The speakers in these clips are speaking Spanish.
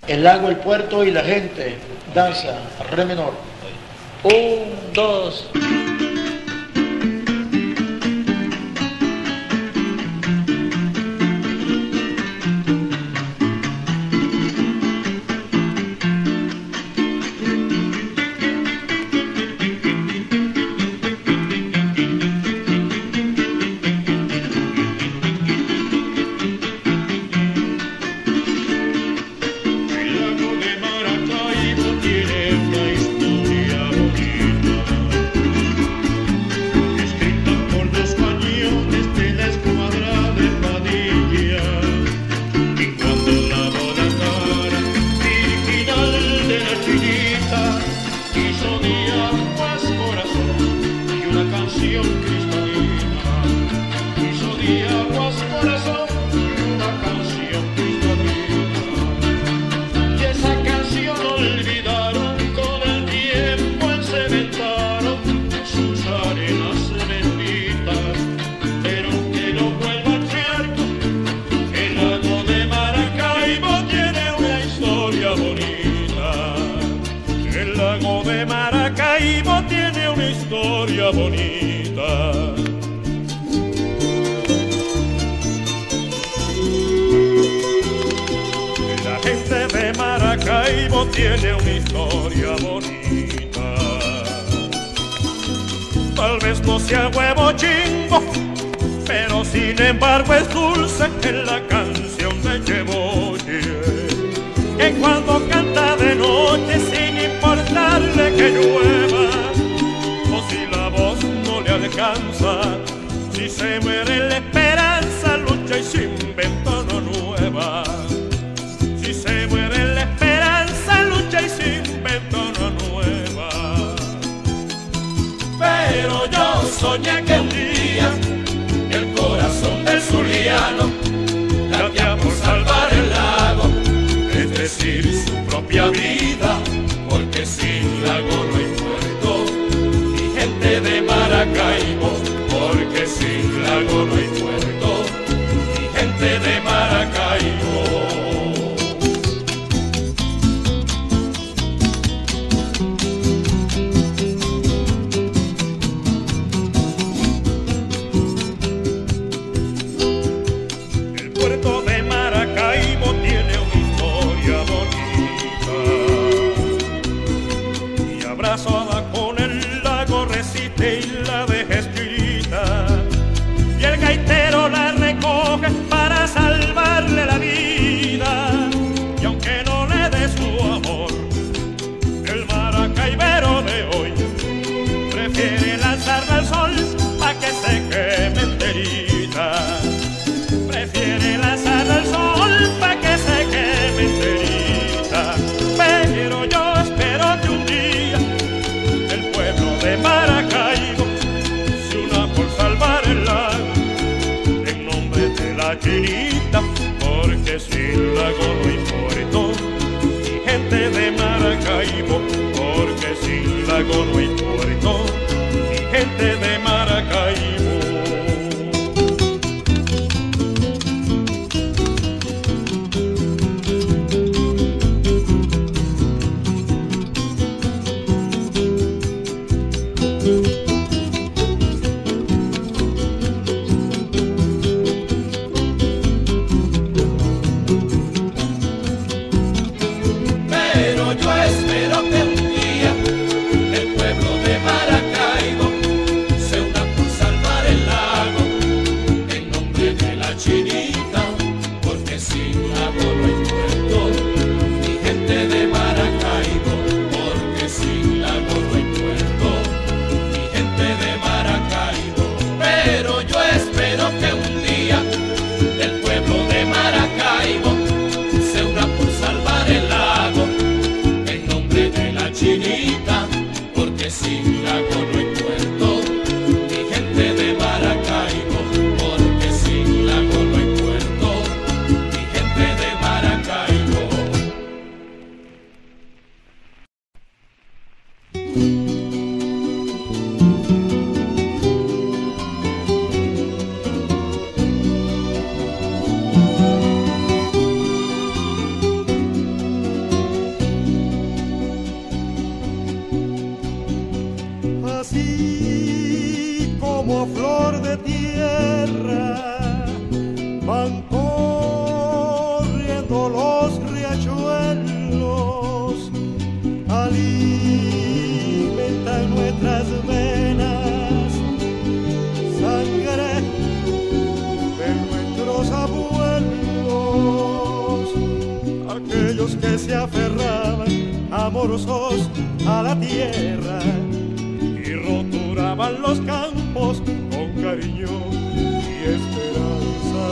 El lago, el puerto y la gente. Danza, re menor. 1, 2. Tiene una historia bonita. Tal vez no sea huevo chingo, pero sin embargo es dulce en la canción de Yeboye, que cuando canta de noche sin importarle que llueva, o si la voz no le alcanza, si se muere la esperanza, lucha y se inventa una nueva. Si se muere la esperanza, lucha y se inventa una nueva. Pero yo soñé que un día el corazón del zuliano latía por salvar el lago, es decir, su propia vida, porque sin lago no hay puerto, ni gente de Maracaibo, porque sin lago no hay puerto, ni gente de Maracaibo. Con el lago recite y la deja escrita, y el gaitero la recoge para salvarle la vida, y aunque no le dé su amor, el maracaibero de hoy prefiere lanzarla al sol pa' que se queme enterita, prefiere lanzarla al sol pa' que se queme enterita. Pero yo espero que un día el pueblo de Maracaibo se una por salvar el lago en nombre de la chinita, porque sin lago no hay puerto, ni gente de Maracaibo, porque sin lago no hay puerto, ni gente de Maracaibo. todos los riachuelos alimentan nuestras venas, sangre de nuestros abuelos, aquellos que se aferraban amorosos a la tierra y roturaban los campos con cariño y esperanza.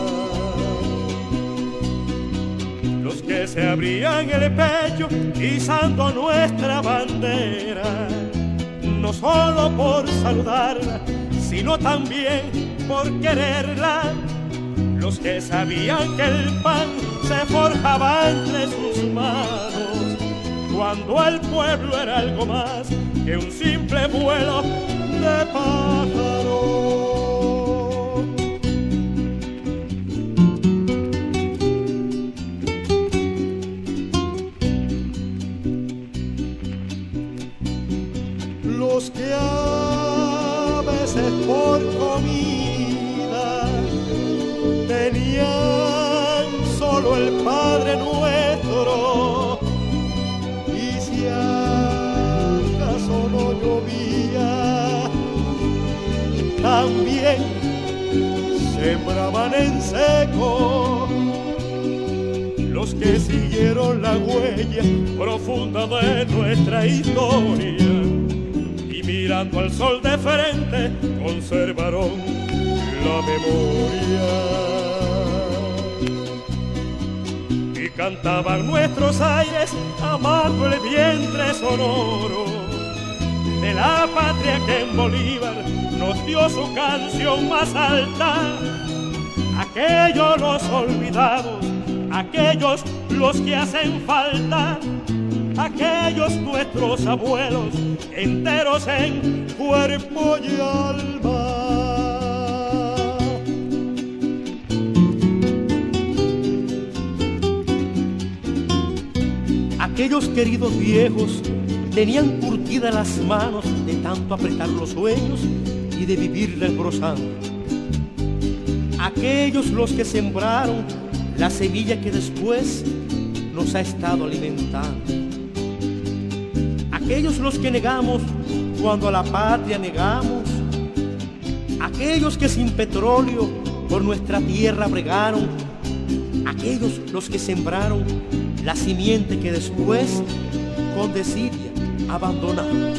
Los que se abrían el pecho izando nuestra bandera, no solo por saludarla, sino también por quererla. Los que sabían que el pan se forjaba entre sus manos, cuando el pueblo era algo más que un simple vuelo de pájaro. Los que a veces por comida tenían solo el Padre Nuestro, y si acaso no llovía, también sembraban en seco. Los que siguieron la huella profunda de nuestra historia y mirando al sol de frente conservaron la memoria. Y cantaban nuestros aires amando el vientre sonoro de la patria que en Bolívar nos dio su canción más alta. Aquellos los olvidados, aquellos los que hacen falta, aquellos nuestros abuelos enteros en cuerpo y alma. Aquellos queridos viejos tenían curtidas las manos de tanto apretar los sueños y de vivirla engrosando. Aquellos los que sembraron la semilla que después nos ha estado alimentando. Aquellos los que negamos cuando a la patria negamos. Aquellos que sin petróleo por nuestra tierra bregaron. Aquellos los que sembraron la simiente que después con desidia abandonamos.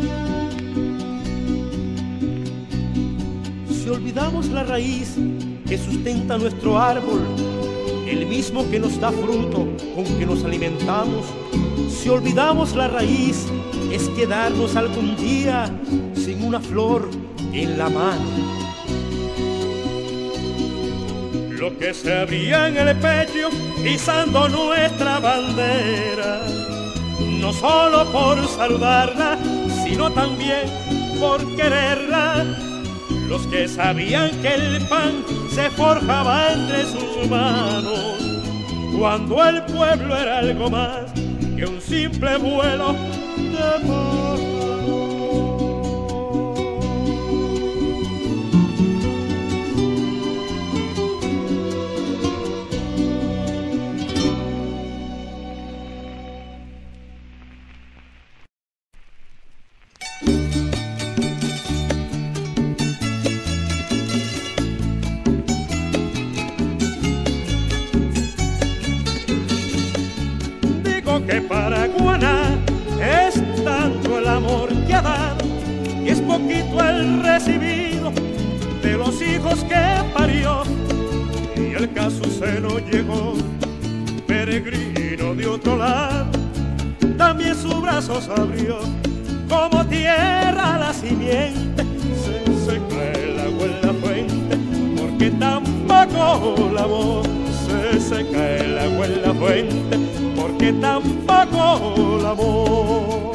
Si olvidamos la raíz que sustenta nuestro árbol, el mismo que nos da fruto con que nos alimentamos, si olvidamos la raíz es quedarnos algún día sin una flor en la mano. Lo que se abría en el pecho izando nuestra bandera, no solo por saludarla, sino también por quererla. Los que sabían que el pan se forjaba entre sus manos, cuando el pueblo era algo más que un simple vuelo de pájaro. Que para Guaná es tanto el amor que ha dado y es poquito el recibido de los hijos que parió, y el que a su seno llegó peregrino de otro lado, también sus brazos abrió como tierra la simiente. Se seca el agua en la fuente porque tampoco lavó. Se seca el agua en la fuente porque tampoco la amó.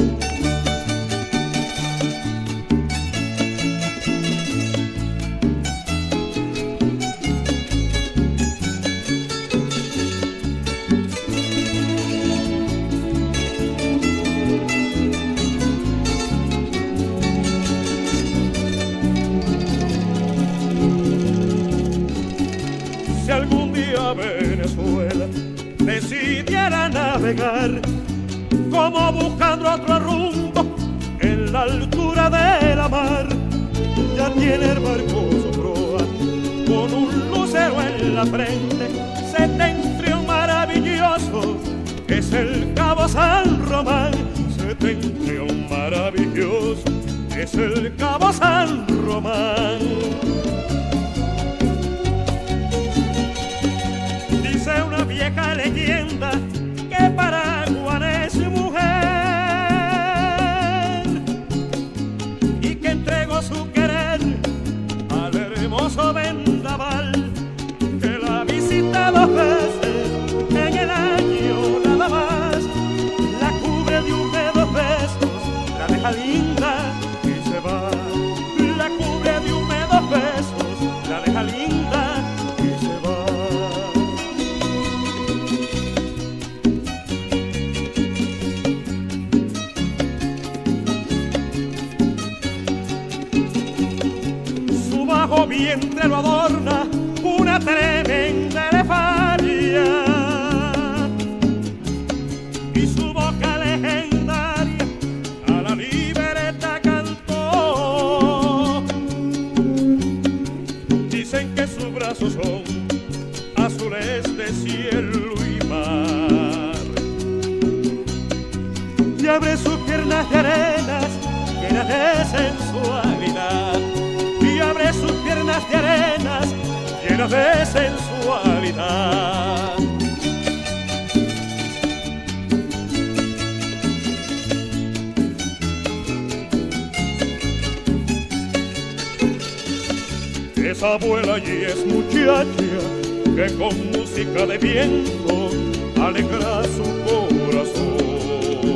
Si algún día Venezuela Venezuela decidiera navegar, como buscando otro rumbo en la altura de la mar. Ya tiene el barco su proa con un lucero en la frente, septentrión maravilloso, es el Cabo San Román. Septentrión maravilloso, es el Cabo San Román. Dice una vieja leyenda que Paraguay es mujer y que entregó su querer al hermoso vendaval, que la visita 2 veces en el año nada más, la cubre de húmedos besos, la deja linda y se va. La cubre de húmedos besos, la deja linda y se va. Su bajo vientre lo adorna una tremenda elefaria y su boca legendaria a la libertad cantó. Dicen que sus brazos son azules de cielo y mar, y abre sus piernas de arenas llenas de sensualidad, y abre sus piernas de arenas llenas de sensualidad. Esa abuela y es muchacha que con música de viento alegra su corazón.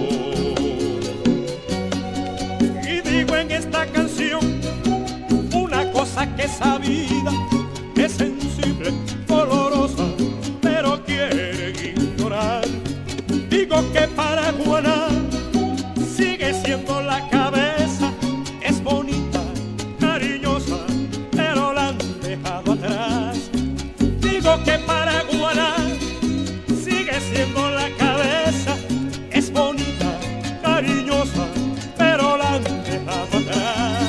Y digo en esta canción una cosa que es sabida, es sensible, dolorosa, pero quiere ignorar. Digo que Paraguaná sigue siendo la cabeza, es bonita, cariñosa, pero la han dejado atrás. Digo que Paraguaná sigue siendo la cabeza, es bonita, cariñosa, pero la han dejado atrás.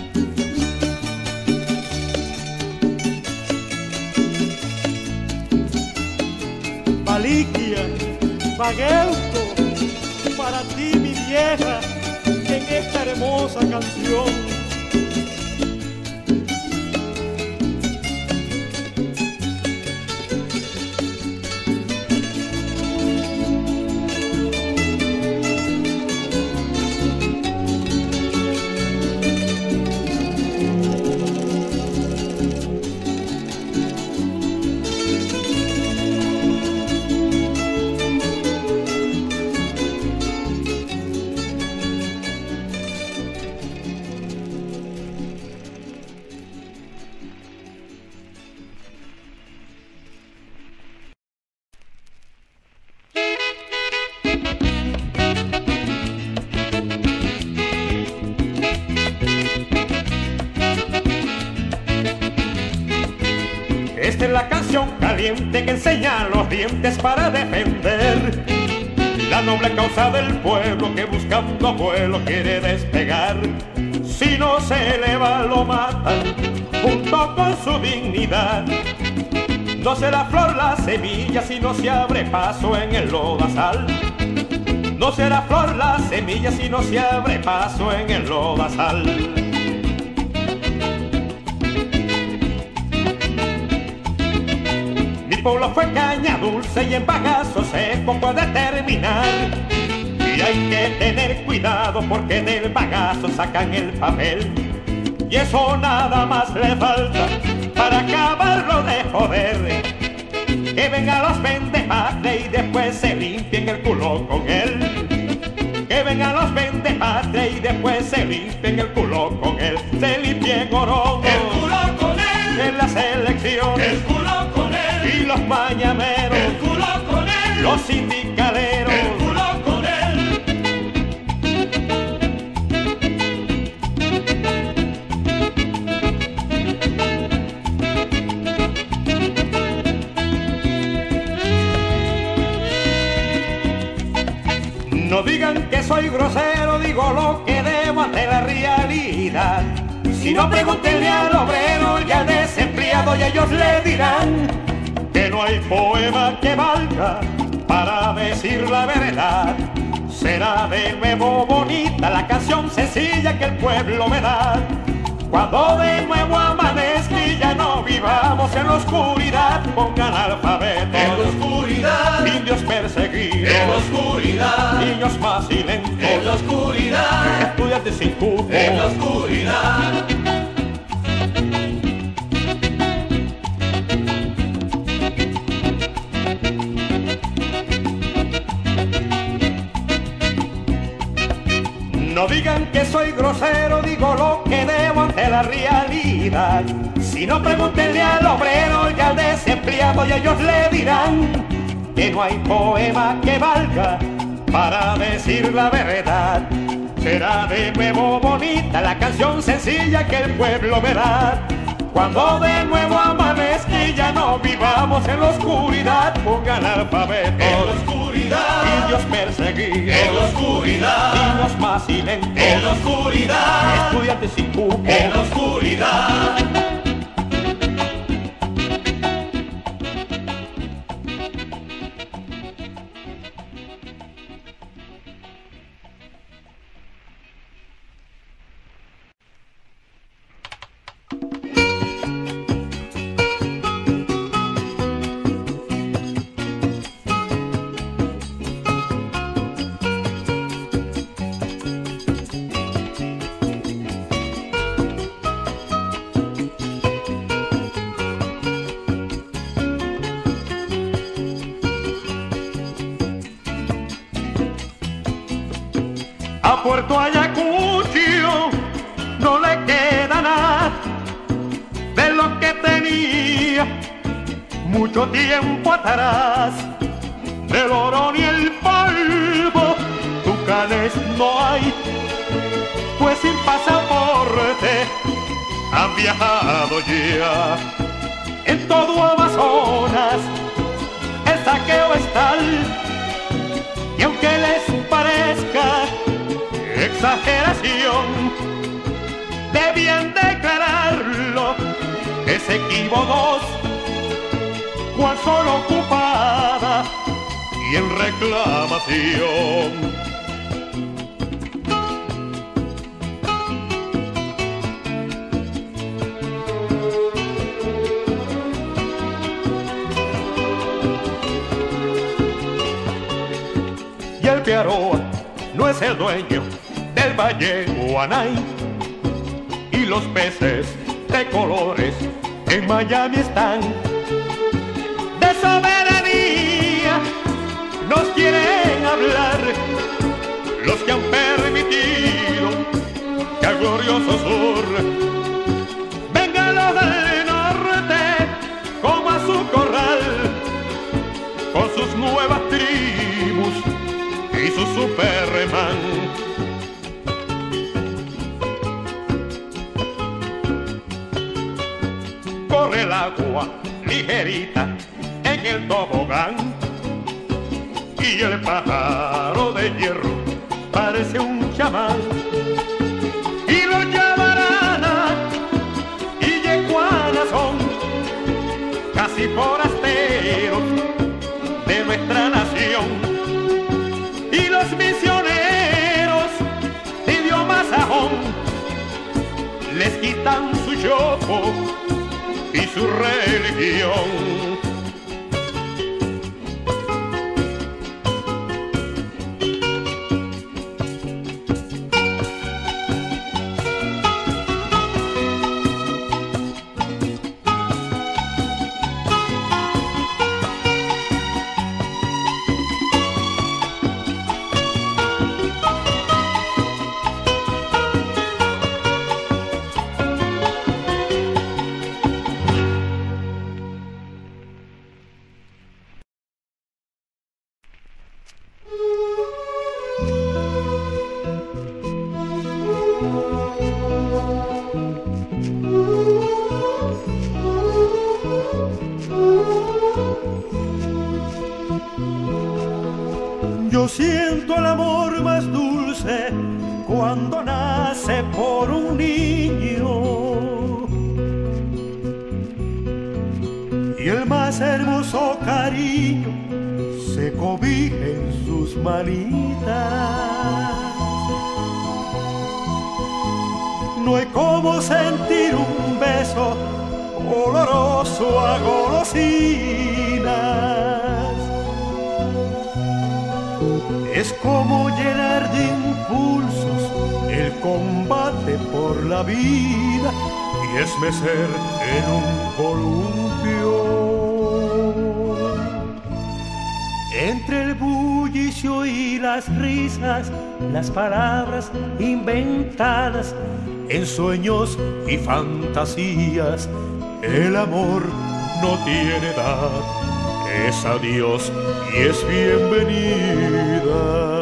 Paliquia, Bagueuco, para ti mi vieja, en esta hermosa canción. Esta es la canción caliente que enseña los dientes para defender la noble causa del pueblo que buscando vuelo quiere despegar. Si no se eleva lo matan junto con su dignidad. No será flor la semilla si no se abre paso en el lodazal. No será flor la semilla si no se abre paso en el lodazal. Mi pueblo fue caña dulce y en bagazo seco puede terminar. Y hay que tener cuidado porque del bagazo sacan el papel. Y eso nada más le falta para acabarlo de joder. Que vengan los vendepatria y después se limpien el culo con él. Que vengan los vendepatria y después se limpien el culo con él. Se limpien oro el culo con él en las elecciones, el culo con él y los mañaneros, el culo con él los sindicaleros, el culo con él. No digan que soy grosero, digo lo que debo ante la realidad. Si no, pregúntenle al obrero y al desempleado y ellos le dirán que no hay poema que valga para decir la verdad. Será de nuevo bonita la canción sencilla que el pueblo me da. Cuando de nuevo amanezca y ya no vivamos en la oscuridad, pongan alfabetos En la oscuridad, indios perseguidos, en la oscuridad, niños más silentos, en la oscuridad, estudiantes sin cupo, en la oscuridad. No digan que soy grosero, digo lo que debo ante la realidad. Si no, pregúntenle al obrero y al desempleado y ellos le dirán que no hay poema que valga para decir la verdad. Será de nuevo bonita la canción sencilla que el pueblo verá. Cuando de nuevo amanezca y ya no vivamos en la oscuridad, pongan alfabetos En la oscuridad, indios perseguidos, en la oscuridad, niños más silentos, en la oscuridad, estudiantes sin cupo, en la oscuridad. A Puerto Ayacucho no le queda nada de lo que tenía mucho tiempo atrás. Del oro ni el polvo, tucanes no hay, pues sin pasaporte han viajado ya. En todo Amazonas el saqueo es tal, y aunque les parezca exageración, debían declararlo, es Equivo 2, cual solo ocupada y en reclamación. Y el Piaroa no es el dueño del Valle Guanay, y los peces de colores en Miami están. De soberanía nos quieren hablar los que han permitido que al glorioso sur vengan los del norte como a su corral, con sus nuevas tribus y su Superman. Corre el agua ligerita en el tobogán, y el pájaro de hierro parece un chamán. Y los yabaranas y yeguanas son casi forasteros de nuestra nación. Y los misioneros de idioma sajón les quitan su yopo y su religión. Yo siento el amor más dulce cuando nace por un niño, y el más hermoso cariño se cobija en sus manitas. No hay como sentir un beso oloroso a golosinas. Es como llenar de impulsos el combate por la vida y es mecer en un columpio. Entre el bullicio y las risas, las palabras inventadas en sueños y fantasías, el amor no tiene edad. Es adiós y es bienvenida.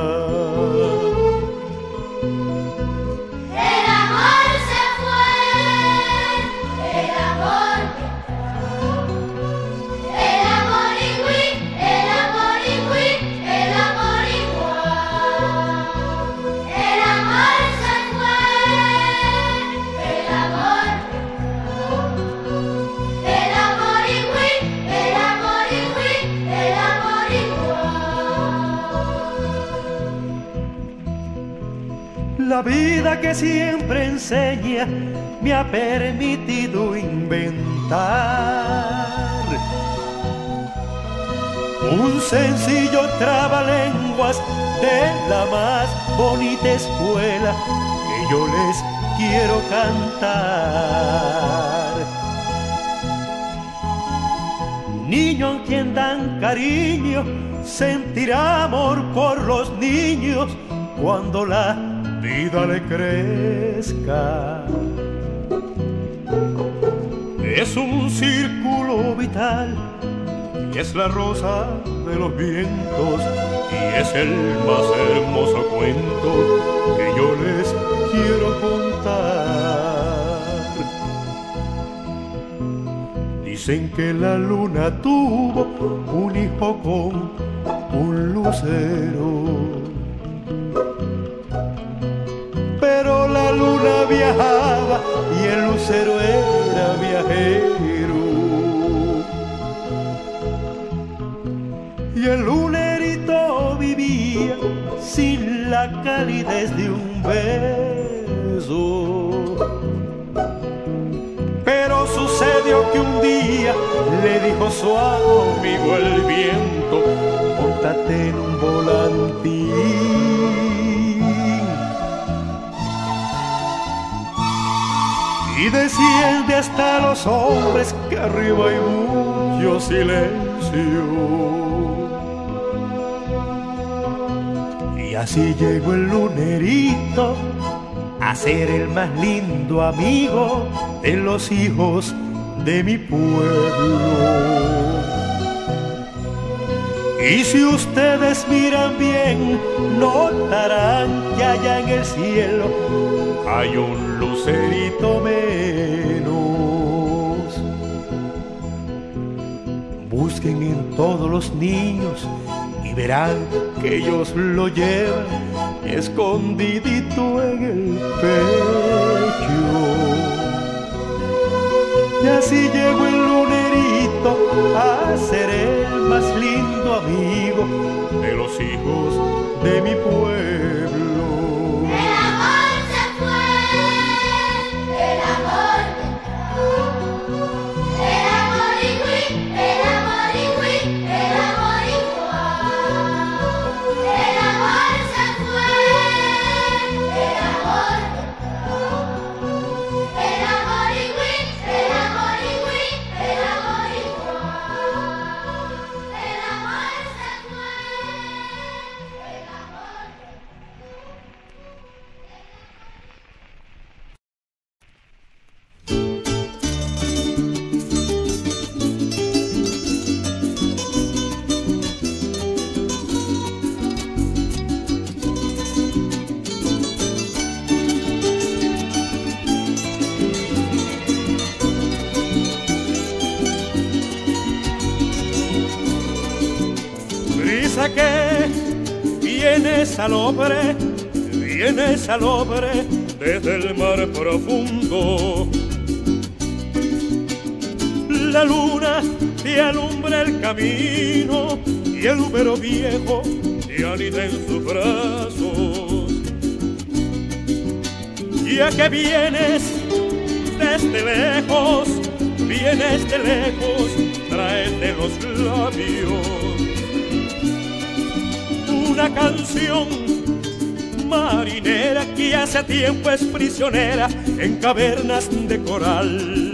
El amor se fue, el amor igüí, el amor igüí, el amor igual. El amor se fue, el amor igüí, el amor igüí, el amor igual. La vida que siempre enseña me ha permitido inventar un sencillo trabalenguas de la más bonita escuela que yo les quiero cantar. Niño a quien dan cariño sentirá amor por los niños cuando la vida le crezca. Es un círculo vital y es la rosa de los vientos y es el más hermoso cuento que yo les quiero contar. Dicen que la luna tuvo un hijo con un lucero, pero la luna viajaba y el lucero era viajero. Y el lunerito vivía sin la calidez de un beso. Pero sucedió que un día le dijo su amigo el viento: póntate en un volantín y desciende hasta los hombres, que arriba hay mucho silencio. Y así llegó el lunerito a ser el más lindo amigo de los hijos de mi pueblo. Y si ustedes miran bien, notarán que allá en el cielo hay un lucerito menos. Busquen en todos los niños y verán que ellos lo llevan escondidito en el pecho. Y así llegó el lunerito a ser el más lindo amigo de los hijos de mi pueblo. El amor se fue, el amor igüí, el amor igüí, el amor igual. El amor se fue, el amor igüí, el amor igüí, el amor igual. El amor se fue, el amor. Brisa que viene salobre desde el mar profundo. La luna te alumbra el camino y el húmero viejo te anida en sus brazos. Ya que vienes desde lejos, tráete los labios una canción marinera que hace tiempo es prisionera en cavernas de coral.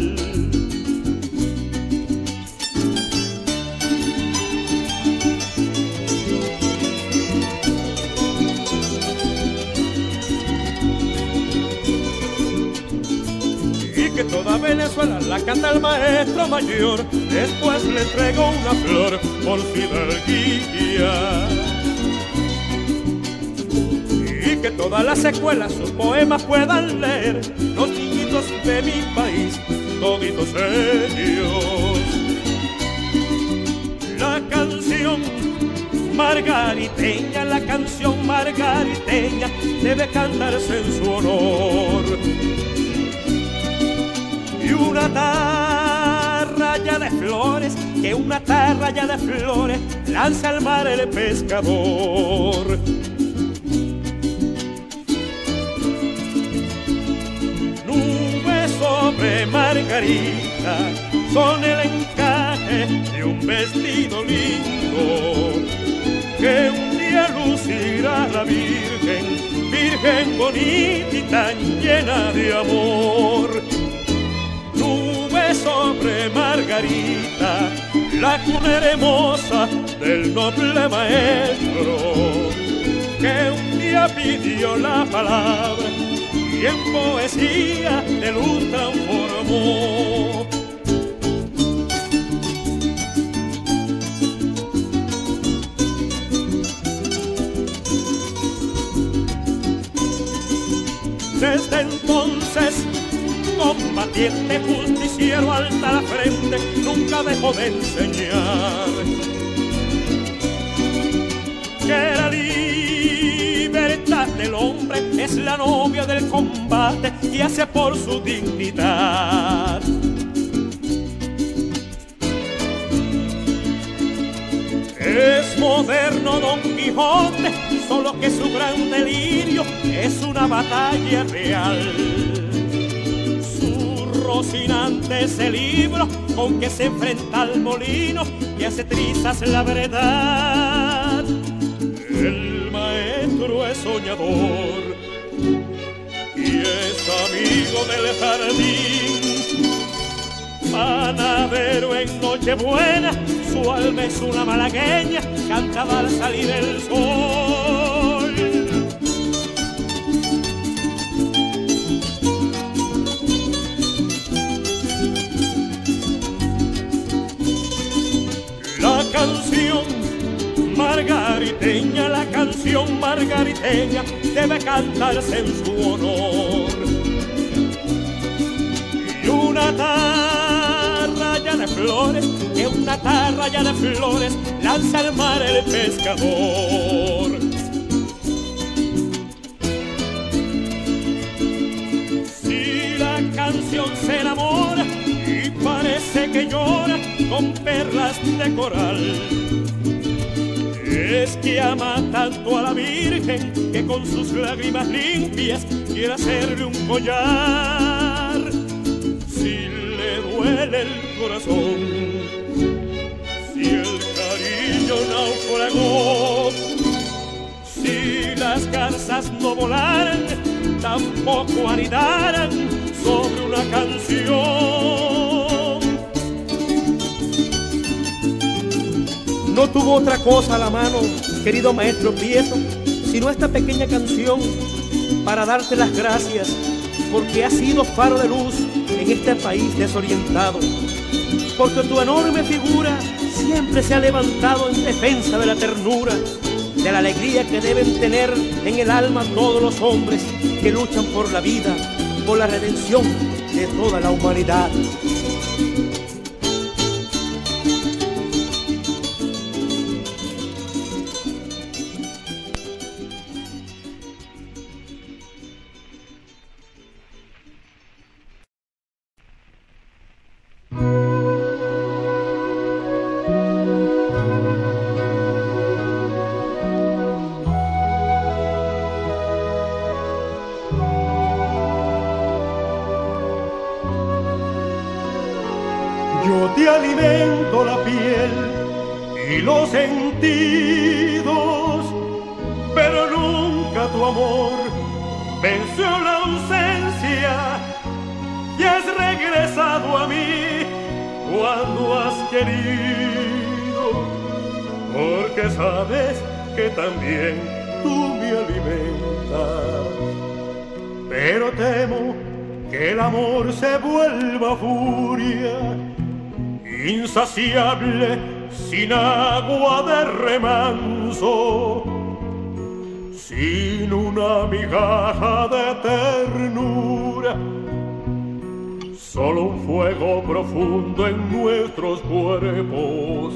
Que toda Venezuela la canta el maestro mayor, después le entrego una flor por fidalguía. Y que todas las escuelas sus poemas puedan leer los niñitos de mi país, toditos ellos. La canción margariteña debe cantarse en su honor. Y una atarraya de flores, que una atarraya de flores lanza al mar el pescador. Nubes sobre margarita, con el encaje de un vestido lindo, que un día lucirá la Virgen, Virgen bonita y tan llena de amor. Sobre Margarita, la cuna hermosa del noble maestro, que un día pidió la palabra y en poesía de luz transformó. Desde entonces, combatiente, justiciero, alta la frente, nunca dejó de enseñar que la libertad del hombre es la novia del combate y hace por su dignidad. Es moderno Don Quijote, solo que su gran delirio es una batalla real. Rocinante ese libro con que se enfrenta al molino y hace trizas la verdad. El maestro es soñador y es amigo del jardín. Panadero en Nochebuena, su alma es una malagueña, cantaba al salir el sol. La canción margariteña debe cantarse en su honor. Y una atarraya de flores, que una atarraya de flores lanza al mar el pescador. Si la canción se enamora y parece que llora con perlas de coral, es que ama tanto a la Virgen que con sus lágrimas limpias quiere hacerle un collar. Si le duele el corazón, si el cariño naufragó, si las garzas no volaran, tampoco anidaran sobre una canción. No tuvo otra cosa a la mano, querido maestro Prieto, sino esta pequeña canción para darte las gracias, porque has sido faro de luz en este país desorientado, porque tu enorme figura siempre se ha levantado en defensa de la ternura, de la alegría que deben tener en el alma todos los hombres que luchan por la vida, por la redención de toda la humanidad. alimento la piel y los sentidos, pero nunca tu amor venció la ausencia y has regresado a mí cuando has querido, porque sabes que también tú me alimentas, pero temo que el amor se vuelva furia, insaciable sin agua de remanso, sin una migaja de ternura, solo un fuego profundo en nuestros cuerpos.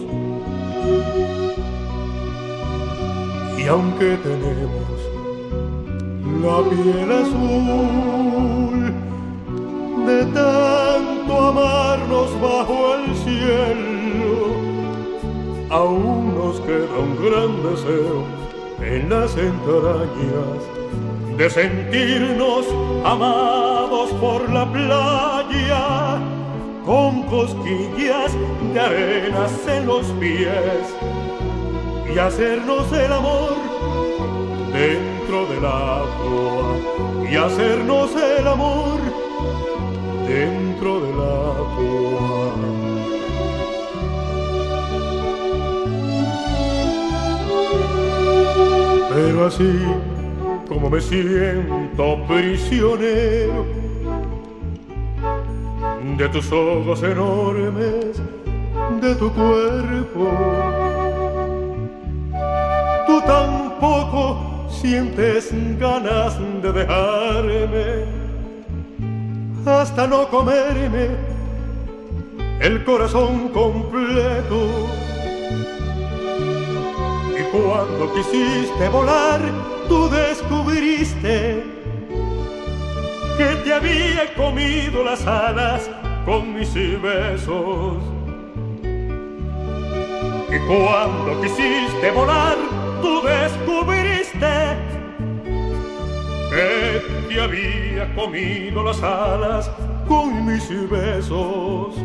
Y aunque tenemos la piel azul, de tanto amarnos bajo el cielo, aún nos queda un gran deseo en las entrañas de sentirnos amados por la playa, con cosquillas de arenas en los pies, y hacernos el amor dentro del agua, y hacernos el amor dentro del agua. Pero así como me siento prisionero de tus ojos enormes, de tu cuerpo, tú tampoco sientes ganas de dejarme, hasta no comerme el corazón completo. Y cuando quisiste volar, tú descubriste que te había comido las alas con mis besos. Y cuando quisiste volar, tú descubriste que te había comido las alas con mis besos.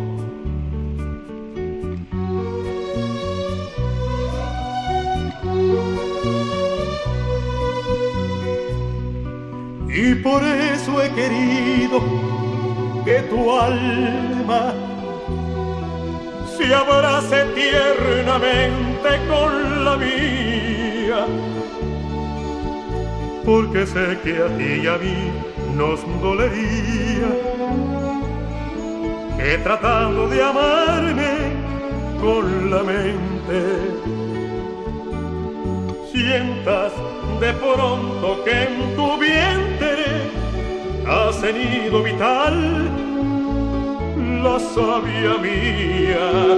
Y por eso he querido que tu alma se abrace tiernamente con la mía, porque sé que a ti y a mí nos dolería que tratando de amarme con la mente sientas de pronto que en tu vientre ha cenido vital la savia mía.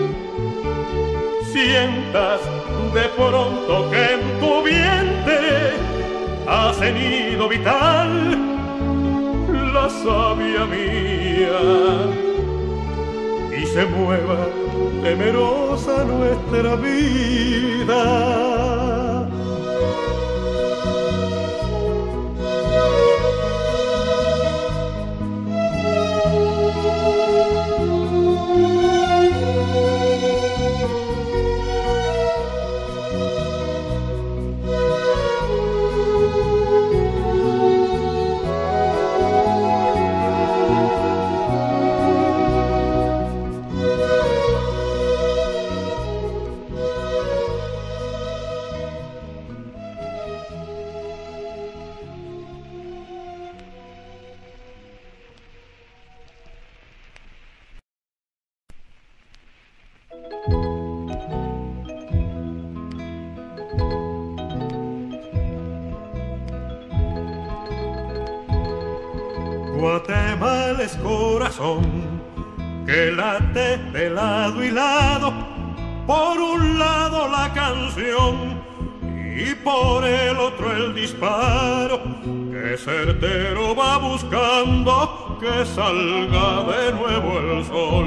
Sientas de pronto que en tu vientre ha cenido vital la savia mía, y se mueva temerosa nuestra vida. Guatemala es corazón que late de lado y lado, por un lado la canción y por el otro el disparo, que certero va buscando que salga de nuevo el sol.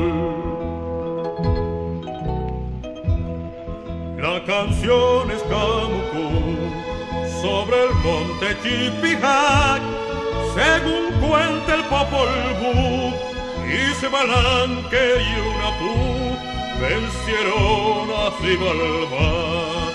La canción es Camucú sobre el monte Chipijac, según cuenta el Popol Vuh, Isbalanque y Unapú vencieron a Xibalbá.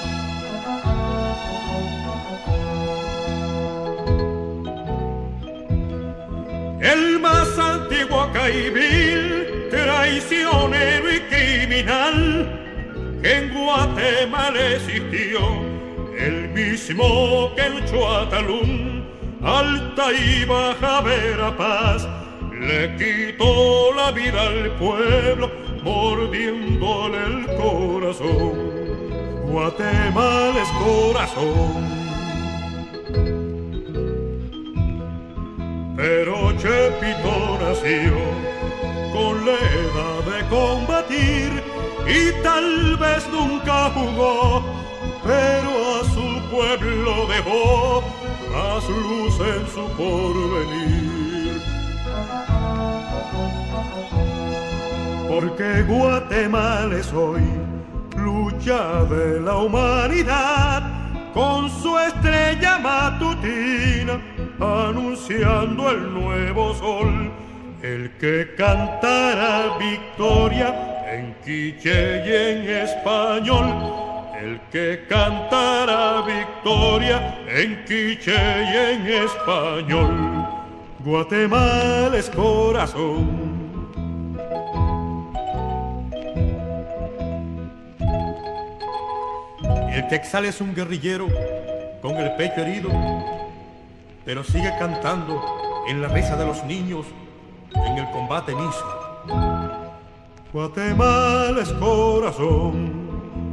El más antiguo caibil, traicionero y criminal, que en Guatemala existió, el mismo que en Chuatalún, Alta y Baja Verapaz, le quitó la vida al pueblo, mordiéndole el corazón. Guatemala es corazón. Pero Chepito nació con la edad de combatir y tal vez nunca jugó, pero a su pueblo dejó más luz en su porvenir. Porque Guatemala es hoy lucha de la humanidad, con su estrella matutina anunciando el nuevo sol, el que cantará victoria en quiché y en español, el que cantará victoria en quiché y en español. Guatemala es corazón. Y el Quetzal es un guerrillero con el pecho herido, pero sigue cantando en la risa de los niños en el combate mismo. Guatemala es corazón.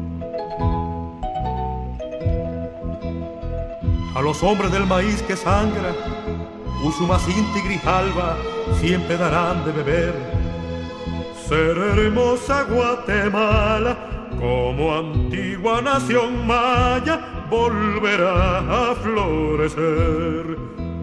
A los hombres del maíz que sangra, Usumacinta y Grijalva siempre darán de beber. Ser hermosa Guatemala, como antigua nación maya, volverá a florecer.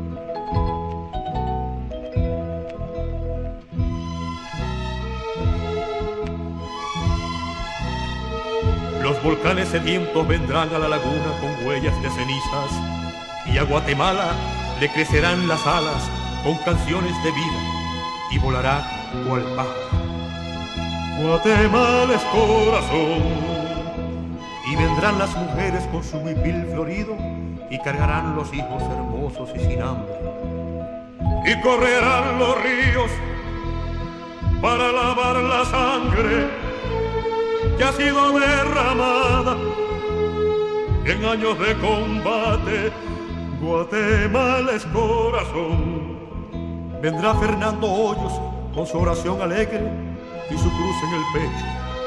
Los volcanes sedientos vendrán a la laguna con huellas de cenizas, y a Guatemala le crecerán las alas con canciones de vida, y volará cual pájaro. Guatemala es corazón. Y vendrán las mujeres con su huipil florido, y cargarán los hijos hermosos y sin hambre. Y correrán los ríos para lavar la sangre que ha sido derramada en años de combate. Guatemala es corazón. Vendrá Fernando Hoyos con su oración alegre y su cruz en el pecho.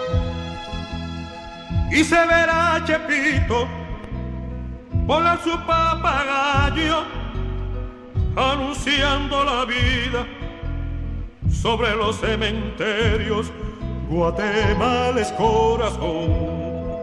Y se verá a Chepito volar su papagayo, anunciando la vida sobre los cementerios. Guatemala es corazón.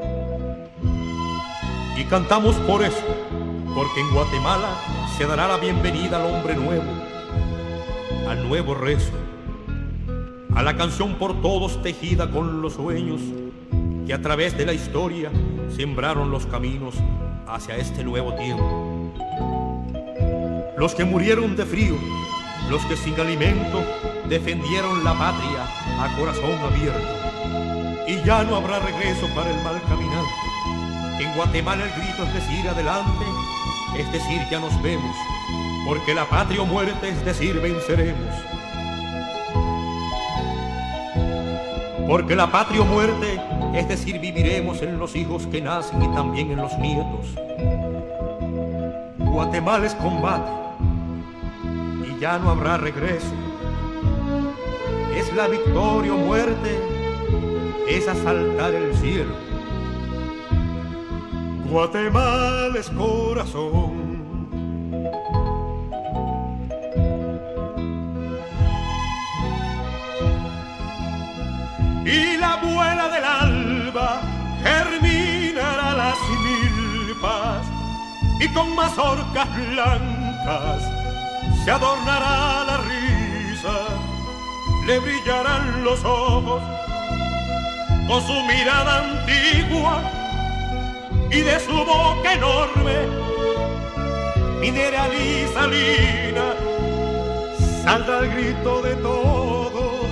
Y cantamos por eso, porque en Guatemala se dará la bienvenida al hombre nuevo, al nuevo rezo, a la canción por todos tejida con los sueños que a través de la historia sembraron los caminos hacia este nuevo tiempo. Los que murieron de frío, los que sin alimento defendieron la patria a corazón abierto. Y ya no habrá regreso para el mal caminante. En Guatemala el grito es decir adelante, es decir ya nos vemos, porque la patria o muerte es decir venceremos. Porque la patria o muerte es decir viviremos en los hijos que nacen y también en los nietos. Guatemala es combate y ya no habrá regreso. Es la victoria o muerte, es asaltar el cielo. Guatemala es corazón. Y la abuela del alba germinará las milpas, y con mazorcas blancas se adornará la risa, le brillarán los ojos con su mirada antigua, y de su boca enorme, mineral y salina, saldrá el grito de todos.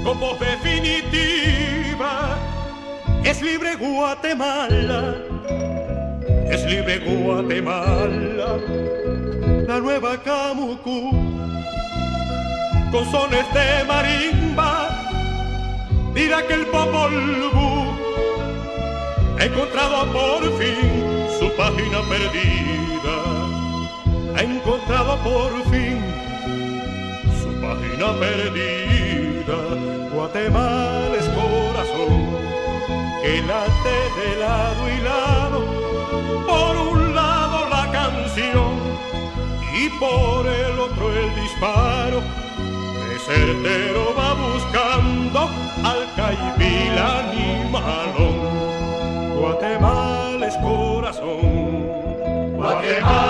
con voz definitiva. Es libre Guatemala, es libre Guatemala, la nueva Camucú, con sones de marimba, dirá que el Popol Vuh ha encontrado por fin su página perdida, ha encontrado por fin su página perdida. Guatemala es corazón que late de lado y lado, por un lado la canción y por el otro el disparo, que certero va buscando al caibil animalón. Guatemala es corazón, Guatemala